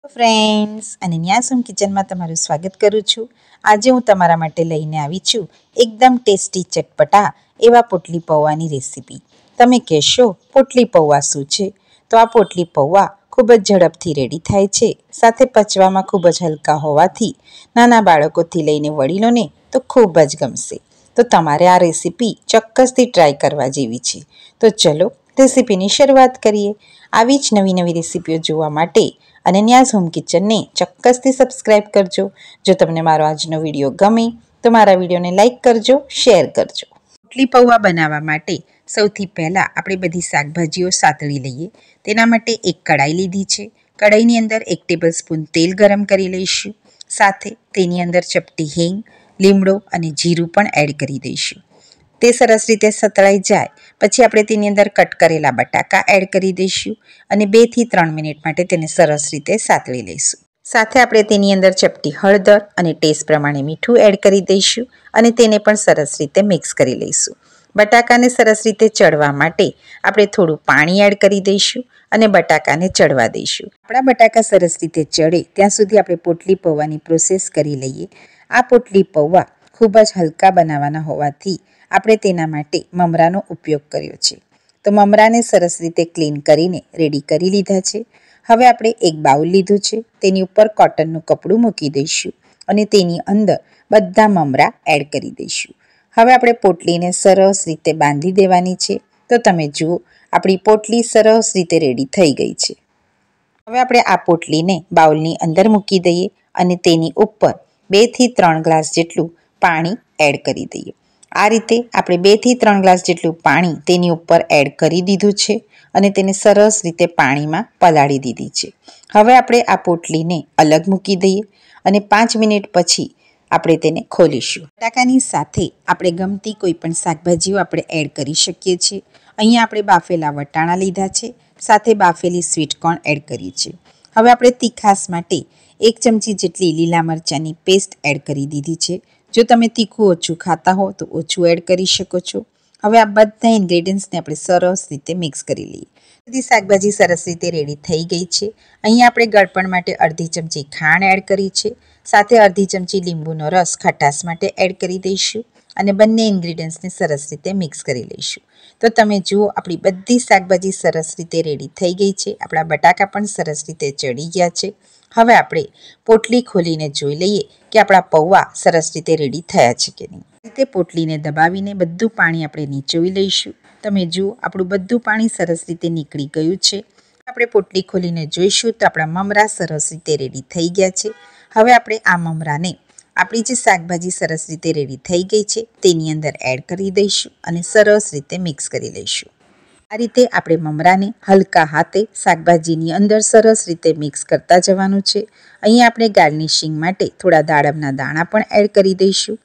Friends અને ન્યાસમ કિચનમાં તમારું સ્વાગત કરું છું। આજે હું તમારા માટે લઈને આવી છું એકદમ ટેસ્ટી ચટપટા એવા પોટલી પૌવાની રેસીપી। તમે કહેશો પોટલી પૌવા શું છે? તો આ પોટલી પૌવા ખૂબ જ ઝડપથી રેડી થાય છે, સાથે પચવામાં ખૂબ જ હલકા હોવાથી નાના બાળકોથી લઈને વડીલોને તો ખૂબ જ ગમશે। તો તમારે આ રેસીપી ચોક્કસથી ટ્રાય કરવા જેવી છે। તો ચલો રેસીપીની શરૂઆત કરીએ। આવી જ નવી નવી રેસીપીઓ જોવા માટે અને ન્યાસ હોમ કિચનને ચોક્કસથી સબસ્ક્રાઈબ કરજો। જો તમને મારો આજનો વિડીયો ગમે તો મારા વિડીયોને લાઈક કરજો, શેર કરજો। પોટલી પૌવા બનાવવા માટે સૌથી પહેલાં આપણે બધી શાકભાજીઓ સાતળી લઈએ। તેના માટે એક કઢાઈ લીધી છે। કઢાઈની અંદર 1 ટેબલસ્પૂન તેલ ગરમ કરી લઈશું। સાથે તેની અંદર ચપટી હિંગ, લીમડો અને જીરું પણ એડ કરી દઈશું। તે સરસ રીતે સતળાઈ જાય પછી આપણે તેની અંદર કટ કરેલા બટાકા એડ કરી દઈશું અને 2 થી 3 મિનિટ માટે તેને સરસ રીતે સાતળી લઈશું। સાથે આપણે તેની અંદર ચપટી હળદર અને ટેસ્ટ પ્રમાણે મીઠું એડ કરી દઈશું અને તેને પણ સરસ રીતે મિક્સ કરી લઈશું। બટાકાને સરસ રીતે ચડવા માટે આપણે થોડું પાણી એડ કરી દઈશું અને બટાકાને ચડવા દઈશું। આપણા બટાકા સરસ રીતે ચડે ત્યાં સુધી આપણે પોટલી પૌવાની પ્રોસેસ કરી લઈએ। આ પોટલી પૌવા ખૂબ જ હલકા બનાવવાના હોવાથી આપણે તેના માટે મમરાનો ઉપયોગ કર્યો છે। તો મમરાને સરસ રીતે ક્લીન કરીને રેડી કરી લીધા છે। હવે આપણે એક બાઉલ લીધું છે, તેની ઉપર કોટનનું કપડું મૂકી દઈશું અને તેની અંદર બધા મમરા એડ કરી દઈશું। હવે આપણે પોટલીને સરસ રીતે બાંધી દેવાની છે। તો તમે જુઓ આપણી પોટલી સરસ રીતે રેડી થઈ ગઈ છે। હવે આપણે આ પોટલીને બાઉલની અંદર મૂકી દઈએ અને તેની ઉપર 2 થી 3 ગ્લાસ જેટલું પાણી એડ કરી દઈએ। આ રીતે આપણે 2 થી 3 ગ્લાસ જેટલું પાણી તેની ઉપર એડ કરી દીધું છે અને તેને સરસ રીતે પાણીમાં પલાળી દીધી છે। હવે આપણે આ પોટલીને અલગ મૂકી દઈએ અને 5 મિનિટ પછી આપણે તેને ખોલીશું। બટાકાની સાથે આપણે ગમતી કોઈ પણ શાકભાજીઓ આપણે એડ કરી શકીએ છીએ। અહીંયા આપણે બાફેલા વટાણા લીધા છે, સાથે બાફેલી સ્વીટ કોર્ન એડ કરી છે। હવે આપણે તીખાસ માટે 1 ચમચી જેટલી લીલા મરચાંની પેસ્ટ એડ કરી દીધી છે। જો તમે તીખું ઓછું ખાતા હો તો ઓછું એડ કરી શકો છો। હવે આ બધા ઇન્ગ્રેડિયન્ટ્સને આપણે સરસ રીતે મિક્સ કરી લઈએ। બધી શાકભાજી સરસ રીતે રેડી થઈ ગઈ છે। અહીંયા આપણે ગળપણ માટે અડધી ચમચી ખાંડ એડ કરી છે, સાથે અડધી ચમચી લીંબુનો રસ ખટાશ માટે એડ કરી દઈશું અને બંને ઇન્ગ્રેડિયન્ટ્સને સરસ રીતે મિક્સ કરી લઈશું। તો તમે જુઓ આપણી બધી શાકભાજી સરસ રીતે રેડી થઈ ગઈ છે। આપણા બટાકા પણ સરસ રીતે ચડી ગયા છે। હવે આપણે પોટલી ખોલીને જોઈ લઈએ કે આપણા પૌવા સરસ રીતે રેડી થયા છે કે નહીં। આ રીતે પોટલીને દબાવીને બધું પાણી આપણે નીચોવી લઈશું। તમે જુઓ આપણું બધું પાણી સરસ રીતે નીકળી ગયું છે। આપણે પોટલી ખોલીને જોઈશું તો આપણા મમરા સરસ રીતે રેડી થઈ ગયા છે। હવે આપણે આ મમરાને આપણી જે શાકભાજી સરસ રીતે રેડી થઈ ગઈ છે તેની અંદર એડ કરી દઈશું અને સરસ રીતે મિક્સ કરી લઈશું। આ રીતે આપણે મમરાને હલકા હાથે શાકભાજીની અંદર સરસ રીતે મિક્સ કરતા જવાનું છે। અહીંયા આપણે ગાર્નિશિંગ માટે થોડા દાડમના દાણા પણ એડ કરી દઈશું।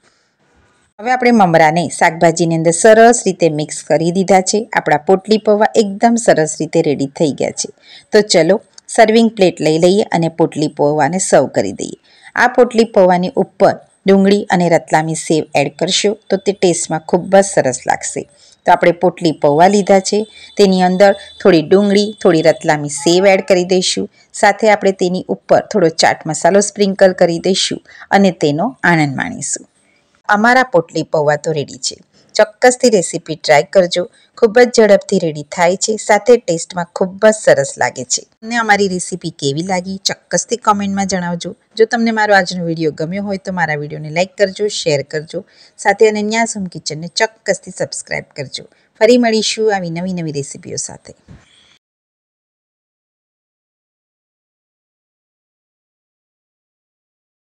હવે આપણે મમરાને શાકભાજીની અંદર સરસ રીતે મિક્સ કરી દીધા છે। આપણા પોટલી પૌવા એકદમ સરસ રીતે રેડી થઈ ગયા છે। તો ચલો સર્વિંગ પ્લેટ લઈ લઈએ અને પોટલી પૌવાને સર્વ કરી દઈએ। આ પોટલી પૌવાની ઉપર ડુંગળી અને રતલામી સેવ એડ કરશો તો તે ટેસ્ટમાં ખૂબ જ સરસ લાગશે। તો આપણે પોટલી પૌવા લીધા છે, તેની અંદર થોડી ડુંગળી, થોડી રતલામી સેવ એડ કરી દઈશું, સાથે આપણે તેની ઉપર થોડો ચાટ મસાલો સ્પ્રિંકલ કરી દઈશું અને તેનો આનંદ માણીશું। અમારા પોટલી પૌવા તો રેડી છે, ચોક્કસથી રેસીપી ટ્રાય કરજો। ખૂબ જ ઝડપથી રેડી થાય છે, સાથે ટેસ્ટમાં ખૂબ જ સરસ લાગે છે। તમને અમારી રેસીપી કેવી લાગી ચોક્કસથી કોમેન્ટમાં જણાવજો। જો તમને મારો આજનો વિડીયો ગમ્યો હોય તો મારા વિડીયોને લાઈક કરજો, શેર કરજો, સાથે ન્યાસ હોમ કિચનને ચોક્કસથી સબસ્ક્રાઈબ કરજો। ફરી મળીશું આવી નવી નવી રેસીપીઓ સાથે।